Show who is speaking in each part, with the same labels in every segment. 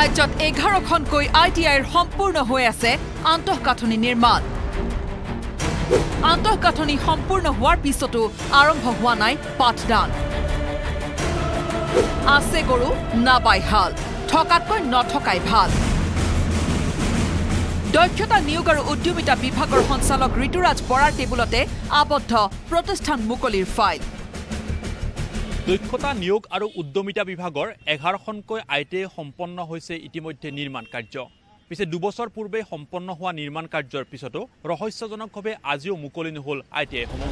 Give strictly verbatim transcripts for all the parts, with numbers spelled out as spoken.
Speaker 1: ৰাজ্যত এঘাৰখনকৈ I T আইৰ সম্পূৰ্ণ হৈ আছে আন্তঃগাঁথনি নিৰ্মাণ। আন্তঃগাঁথনি সম্পূৰ্ণ হোৱাৰ পিছতো আৰম্ভ হোৱা নাই পাঠদান। আছে গৰু নাবাই হাল, থকাতকৈ নথকাই ভাল। দক্ষতা নিয়োগ আৰু উদ্যমিতা বিভাগৰ সঞ্চালক ঋতুৰাজ বৰাৰ টেবুলতে আবদ্ধ প্ৰতিষ্ঠান মুকলিৰ ফাইল।
Speaker 2: দক্ষতা নিয়োগ আৰু উদ্যমিতা বিভাগৰ এঘাৰখনকৈ আই টি আই সম্পন্ন হৈছে ইতিমধ্যে নিৰ্মাণ কাৰ্য। পিছে দুবছৰ পূৰ্বে সম্পন্ন হোৱা নিৰ্মাণ কাৰ্যৰ পিছতো ৰহস্যজনকভাৱে আজিও মুকলি নহল আই টি আইসমূহ।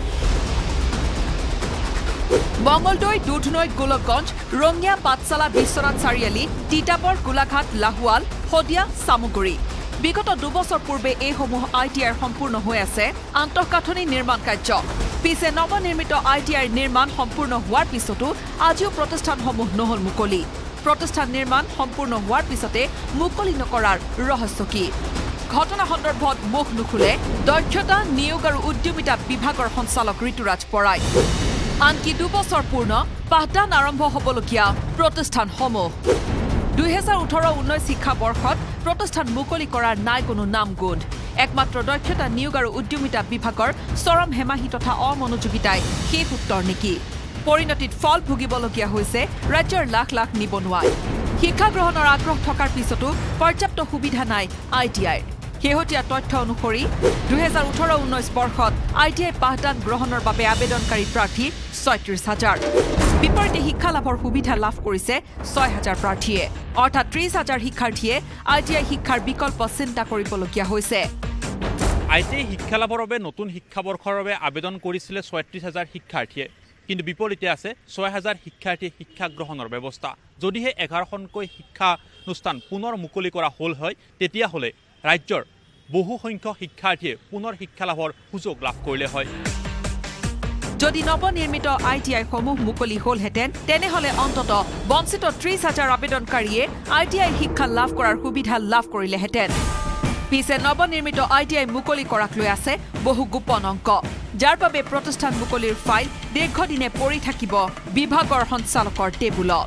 Speaker 1: মঙ্গলদৈ, দুধনৈ, গোলকগঞ্জ, ৰঙিয়া, পাঠশালা, বিশ্বনাথ চাৰিআলি, তিতাবৰ, গোলাঘাট, লাহোৱাল, শদিয়া, চামুগুৰি। বিগত দুবছৰ পূৰ্বে এইসমূহ আই টি আইৰ সম্পূৰ্ণ হৈ আছে আন্তঃগাঁথনি নিৰ্মাণ কাৰ্য। পিছে নৱনিৰ্মিত আই টি আইৰ নিৰ্মাণ সম্পূৰ্ণ হোৱাৰ পিছতো আজিও প্ৰতিষ্ঠানসমূহ নহল মুকলি। প্ৰতিষ্ঠান নিৰ্মাণ সম্পূৰ্ণ হোৱাৰ পিছতে মুকলি নকৰাৰ ৰহস্য কি? ঘটনা সন্দৰ্ভত মুখ নুখুলে দক্ষতা নিয়োগ আৰু উদ্যমিতা বিভাগৰ সঞ্চালক ঋতুৰাজ বৰাই। আনকি দুবছৰ পূৰ্ণ পাঠদান আৰম্ভ হ'বলগীয়া প্ৰতিষ্ঠানসমূহ। দুহেজাৰ ওঠৰ ঊনৈশ শিক্ষাবৰ্ষত প্ৰতিষ্ঠান মুকলি কৰাৰ নাই কোনো নাম গুণ। একমাত্ৰ দক্ষতা নিয়োগ আৰু উদ্যমিতা বিভাগৰ চৰম হেমাহি তথা অমনোযোগিতাই শেষ উত্তৰ নেকি? পৰিণতিত ফল ভুগিবলগীয়া হৈছে ৰাজ্যৰ লাখ লাখ নিবনুৱাই। শিক্ষা গ্ৰহণৰ আগ্ৰহ থকাৰ পিছতো পৰ্যাপ্ত সুবিধা নাই আই টি আইৰ। শেহতীয়া তথ্য অনুসৰি দুহেজাৰ ওঠৰ ঊনৈশ বৰ্ষত আই টি আই পাঠদান গ্ৰহণৰ বাবে আবেদনকাৰী প্ৰাৰ্থী ছয়ত্ৰিশ হাজাৰ। বিপৰীতে শিক্ষা লাভৰ সুবিধা লাভ কৰিছে ছয় হাজাৰ প্ৰাৰ্থীয়ে। অৰ্থাৎ ত্ৰিশ হাজাৰ শিক্ষাৰ্থীয়ে আই টি আই শিক্ষাৰ বিকল্প চিন্তা কৰিবলগীয়া হৈছে।
Speaker 2: আই টি আই শিক্ষা লাভৰ বাবে নতুন শিক্ষাবৰ্ষৰ বাবে আবেদন কৰিছিলে ছয়ত্ৰিশ হাজাৰ শিক্ষাৰ্থীয়ে। কিন্তু বিপৰীতে আছে ছয় হাজাৰ শিক্ষাৰ্থীয়ে শিক্ষা গ্ৰহণৰ ব্যৱস্থা। যদিহে এঘাৰখনকৈ শিক্ষানুষ্ঠান পুনৰ মুকলি কৰা হ'ল হয়, তেতিয়াহ'লে ৰাজ্যৰ বহু সংখ্যক শিক্ষাৰ্থীয়ে পুনৰ শিক্ষা লাভৰ সুযোগ লাভ কৰিলে হয়।
Speaker 1: যদি নৱনিৰ্মিত আই টি আইসমূহ মুকলি হ'লহেঁতেন, তেনেহ'লে অন্ততঃ বঞ্চিত ত্ৰিশ হাজাৰ আবেদনকাৰীয়ে আই টি আই শিক্ষা লাভ কৰাৰ সুবিধা লাভ কৰিলেহেঁতেন। পিছে নৱনিৰ্মিত আই টি আই মুকলি কৰাক লৈ আছে বহু গোপন অংক, যাৰ বাবে প্ৰতিষ্ঠান মুকলিৰ ফাইল দীৰ্ঘদিনে পৰি থাকিব বিভাগৰ সঞ্চালকৰ টেবুলত।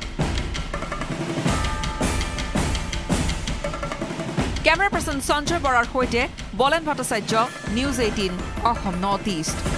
Speaker 1: কেমেৰা পাৰ্চন সঞ্জয় বৰাৰ সৈতে Bolen Bhattacharya, news eighteen Assam north east.